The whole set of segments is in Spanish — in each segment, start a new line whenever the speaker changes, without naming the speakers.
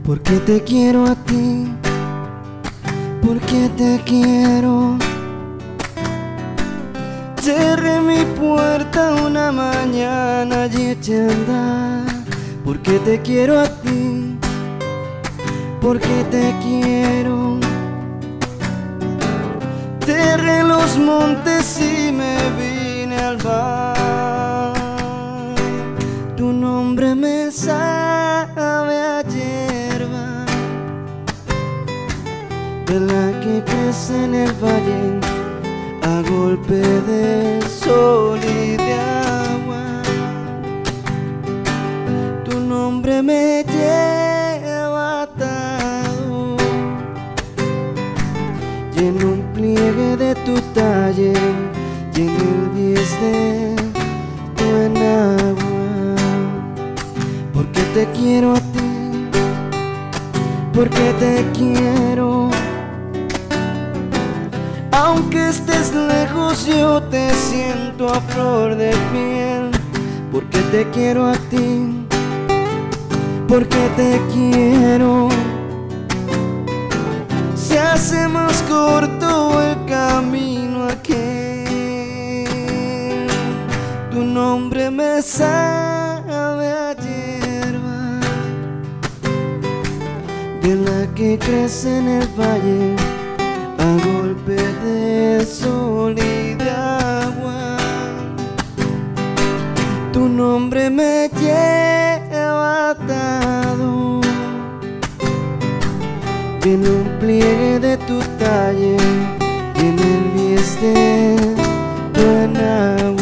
Porque te quiero a ti, porque te quiero. Cerré mi puerta una mañana y eché a andar. Porque te quiero a ti, porque te quiero. Cerré los montes y me vine al mar. Tu nombre me sabe a hierba, de la que crece en el valle a golpe de sol y de agua. Tu nombre me lleva atado y en un pliegue de tu talle y en el bies de tu enagua. Porque te quiero a ti, porque te quiero. Aunque estés lejos yo te siento a flor de piel. Porque te quiero a ti, porque te quiero. Se hace más corto el camino aquel. Tu nombre me sabe a hierba, de la que crece en el valle a golpe de sol y de agua. Tu nombre me lleva atado y en un pliegue de tu talle y en el bies de tu enagua.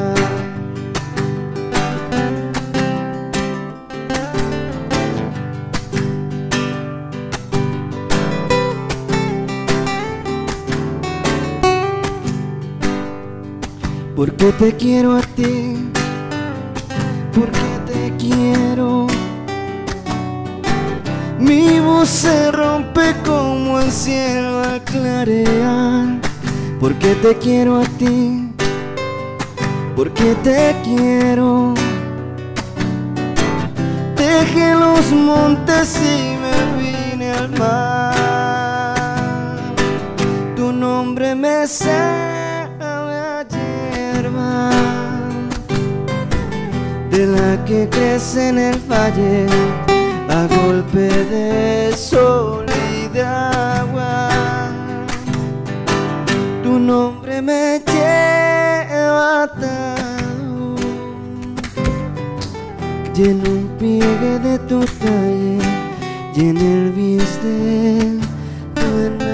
Porque te quiero a ti, porque te quiero. Mi voz se rompe como el cielo al clarear. Porque te quiero a ti, porque te quiero. Dejé los montes y me vine al mar. Tu nombre me sabe a hierba, de la que crece en el valle a golpe de sol y de agua. Tu nombre me lleva atado y en un pliegue de tu talle y en el bies de tu enagua.